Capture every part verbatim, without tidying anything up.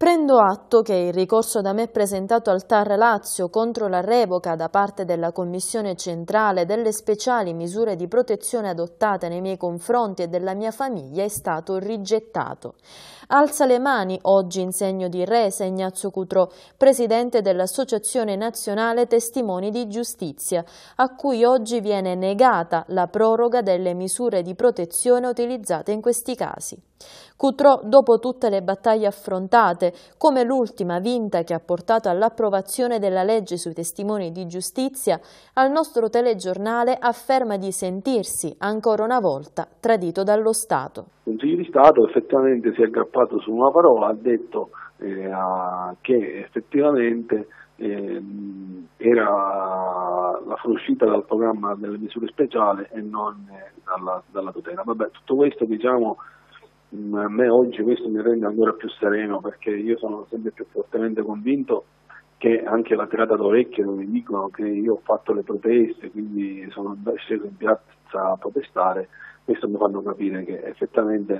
Prendo atto che il ricorso da me presentato al T A R Lazio contro la revoca da parte della Commissione Centrale delle speciali misure di protezione adottate nei miei confronti e della mia famiglia è stato rigettato. Alza le mani oggi in segno di resa Ignazio Cutrò, presidente dell'Associazione Nazionale Testimoni di Giustizia, a cui oggi viene negata la proroga delle misure di protezione utilizzate in questi casi. Cutrò, dopo tutte le battaglie affrontate, come l'ultima vinta che ha portato all'approvazione della legge sui testimoni di giustizia, al nostro telegiornale afferma di sentirsi, ancora una volta, tradito dallo Stato. Il Consiglio di Stato effettivamente si è aggrappato su una parola, ha detto eh, a, che effettivamente eh, era la fuoriuscita dal programma delle misure speciali e non eh, dalla, dalla tutela. Vabbè, tutto questo, diciamo, a me oggi questo mi rende ancora più sereno, perché io sono sempre più fortemente convinto che anche la tirata d'orecchie dove dicono che io ho fatto le proteste, quindi sono sceso in piazza a protestare, questo mi fanno capire che effettivamente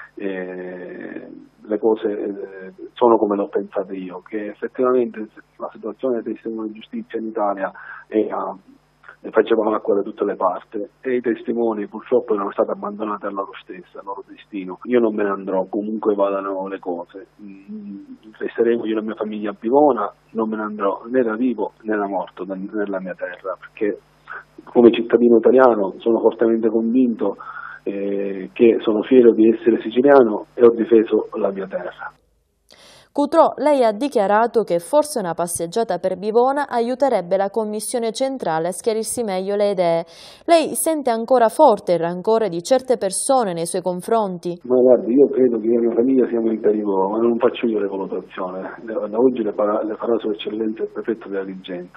eh, le cose eh, sono come l'ho pensate io, che effettivamente la situazione del testimone di giustizia in Italia è a facevano acqua da tutte le parti e i testimoni purtroppo erano stati abbandonati a loro stessi, al loro destino. Io non me ne andrò, comunque vadano le cose. Resteremo io e la mia famiglia a Bivona, non me ne andrò né da vivo né da morto nella mia terra, perché come cittadino italiano sono fortemente convinto eh, che sono fiero di essere siciliano e ho difeso la mia terra. Cutrò, lei ha dichiarato che forse una passeggiata per Bivona aiuterebbe la Commissione Centrale a schiarirsi meglio le idee. Lei sente ancora forte il rancore di certe persone nei suoi confronti? Ma guardi, io credo che io e la mia famiglia siamo in pericolo, ma non faccio io le valutazioni. Da oggi le farà, le farà Sua Eccellenza il Prefetto di Agrigento.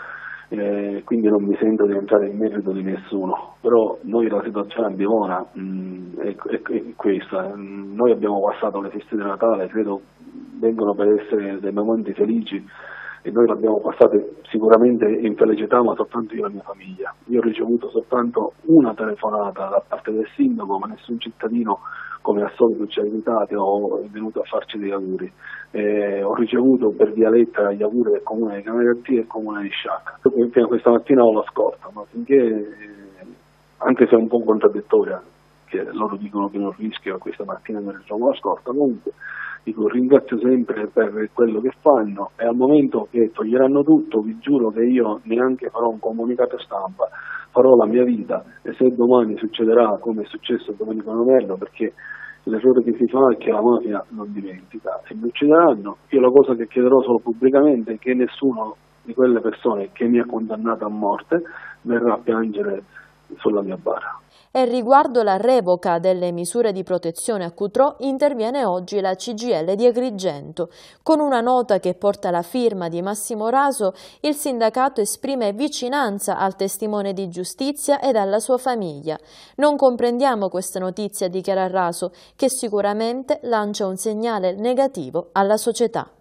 Eh, quindi non mi sento di entrare in merito di nessuno, però noi la situazione a Bivona mh, è, è, è questa. Noi abbiamo passato le feste di Natale, credo vengono per essere dei momenti felici e noi l'abbiamo passate sicuramente in felicità, ma soltanto io e la mia famiglia. Io ho ricevuto soltanto una telefonata da parte del sindaco, ma nessun cittadino come al solito ci ha aiutati o è venuto a farci degli auguri. Eh, ho ricevuto per via lettera gli auguri del comune di Camerati e del comune di Sciacca. Fino a questa mattina ho la scorta, ma finché, eh, anche se è un po' contraddittoria, che loro dicono che non rischio, questa mattina non ricevo la scorta, comunque dico, ringrazio sempre per quello che fanno e al momento che toglieranno tutto vi giuro che io neanche farò un comunicato stampa, farò la mia vita e se domani succederà come è successo a Domenico Novello, perché l'errore che si fa è che la mafia non dimentica, se mi uccideranno io la cosa che chiederò solo pubblicamente è che nessuno di quelle persone che mi ha condannato a morte verrà a piangere sulla mia bara. E riguardo la revoca delle misure di protezione a Cutrò interviene oggi la C G I L di Agrigento. Con una nota che porta la firma di Massimo Raso, il sindacato esprime vicinanza al testimone di giustizia ed alla sua famiglia. Non comprendiamo questa notizia, dichiara Raso, che sicuramente lancia un segnale negativo alla società.